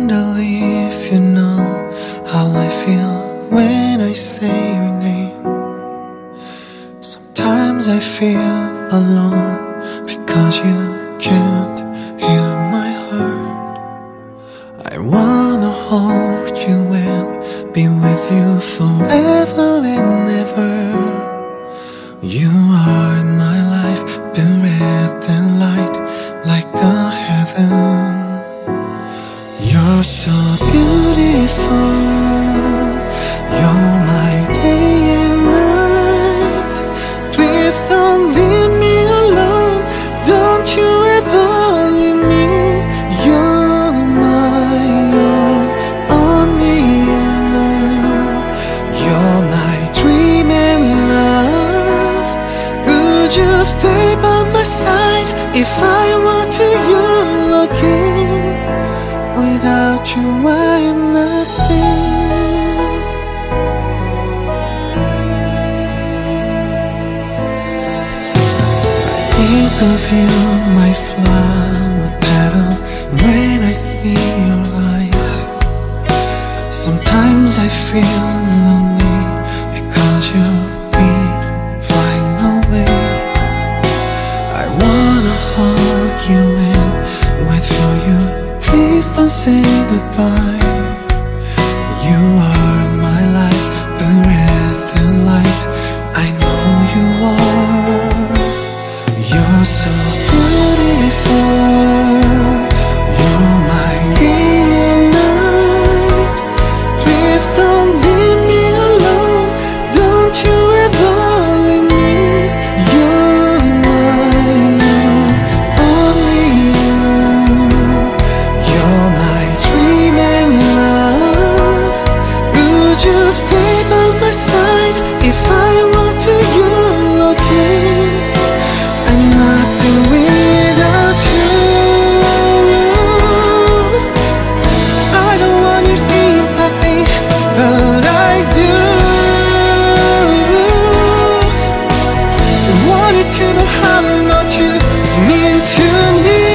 wonder if you know how I feel when I say your name. Sometimes I feel alone because you can't hear my heart. I wanna hold you and be with you forever and ever. You are in my life, breath and light like a heaven. You're so beautiful, you're my day and night. Please don't leave me alone, don't you ever leave me. You're my only you. You're my dream and love. Would you stay by my side if I were to you again? Without you I'm nothing. Think of you, my flower petal, when I see your eyes. Sometimes I feel lonely because you've been flying away. I wanna hug you and wait for you. Please don't say goodbye. You are my life, breath and light. I know you are. You're so beautiful, you're my day and night. Please don't leave me alone, don't you ever leave me. You're my only you. You're my dream and love. Would you stay by my side if I were to you again? I'm nothing without you. I don't want your sympathy, but I do. Wanted to know how much you mean to me.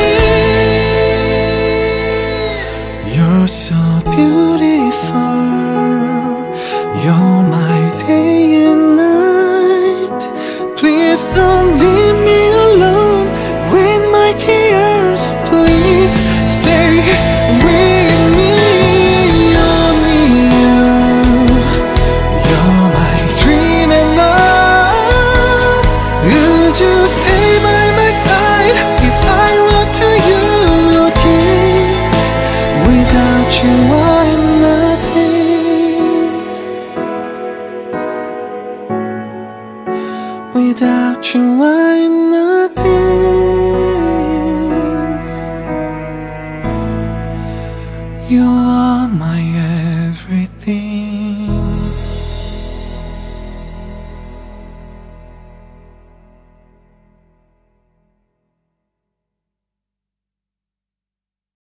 You're so beautiful, you're my day and night. Please don't leave me alone with my tears. Please stay with me. Only you. You're my dream and love. Would you stay by my side if I were to you again? Without you I'm nothing. Without you I'm nothing.